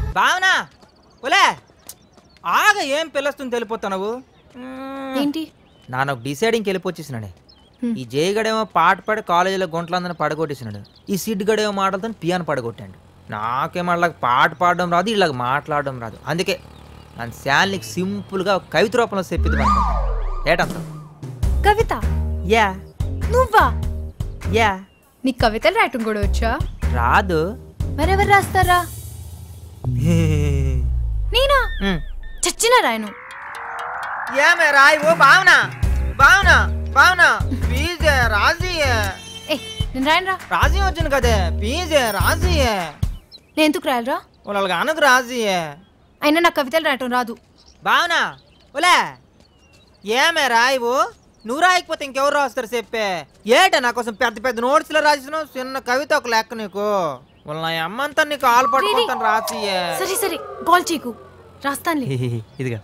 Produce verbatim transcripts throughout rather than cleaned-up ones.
బావనా ఒలే ఆగ ఏం పిల్లస్తుంది తెలిపోతున్నావు ఏంటి నాన్న డిసైడింగ్కి వెళ్ళిపోచ్చేసినాడే ఈ జయగడేమో పాట పాడి కాలేజీలో గుంటలందని పడగొట్టేసినాడు ఈ సిడ్ గడేమో మాటలతో పియాను పడగొట్టాడు నాకేమో అలాగ పాట పాడడం రాదు ఇలాగ మాట్లాడడం రాదు అందుకే నన్ను శాలినికి సింపుల్గా కవిత రూపంలో చెప్పిద్ది ఏటంత కవిత యా నువ్వా యా నీకు కవితలు రాయటం కూడా వచ్చా రాదు మరెవరు రాస్తారా నేనా చచ్చిన రాయను ఏమే రాయి ఓ బావనా బావనా బావనా ప్లీజ్ రాజీ ఏ నేను రాయనరా రాజీ వచ్చింది కదే ప్లీజ్ రాజీ నేను ఎందుకు రాయలరా వాళ్ళకి అనకు రాజీ అయినా నాకు కవితలు రాయటం రాదు బావనా ఓలే ఏమే రాయివు నువ్వు రాయకపోతే ఇంకెవరు రాస్తారు చెప్పే ఏట నా కోసం పెద్ద పెద్ద నోట్స్లో రాసినావు చిన్న కవిత ఒక లెక్క నీకు వాళ్ళ నా అమ్మంతా నీకు ఆలు పట్టుకుంటాను రాసి సరే సరే కాల్ చీకు రాస్తానులే ఇదిగా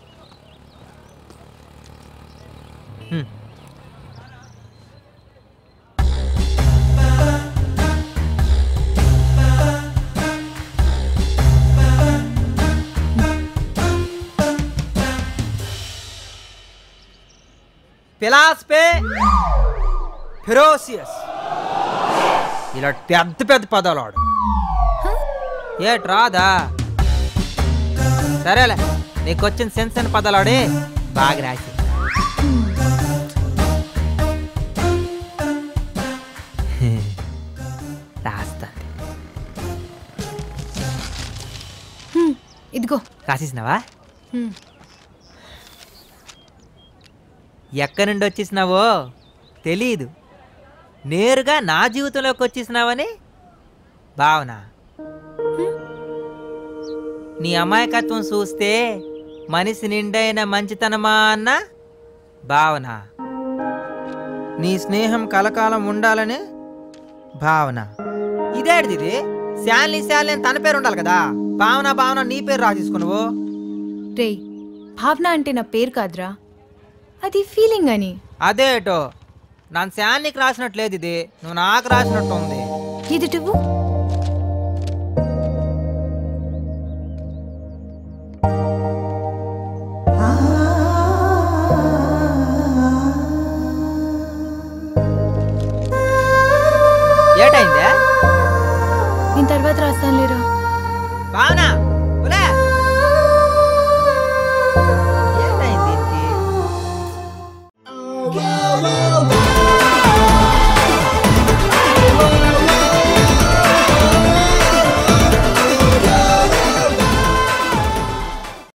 ఫిలాసఫీ ఫెరోసియస్ ఇలా పెద్ద పెద్ద పదాలు ఆడు ఏట్ రాదా సరేలే నీకు వచ్చిన సెన్స్ అని పదాలు ఆడి బాగా రాసి రాస్తా ఇదిగో రాసేసినావా ఎక్కడి నుండి వచ్చేసినావో తెలీదు నేరుగా నా జీవితంలోకి వచ్చేసినావని భావన నీ అమాయకత్వం చూస్తే మనిషి నిండైన మంచితనమా అన్న భావన నీ స్నేహం కలకాలం ఉండాలని భావన ఇదేడిది ఇది శాలిని శాలిని తన పేరు ఉండాలి కదా భావన భావన నీ పేరు రాసేసుకున్నావు రే భావన అంటే నా పేరు కాదురా అది ఫీలింగ్ అని అదేటో నన్ను శాలినికి రాసినట్లేదు ఇది నువ్వు నాకు రాసినట్టు ఉంది ఎదుటివు ఏటైందే నేను తర్వాత రాస్తాను లేరా భావన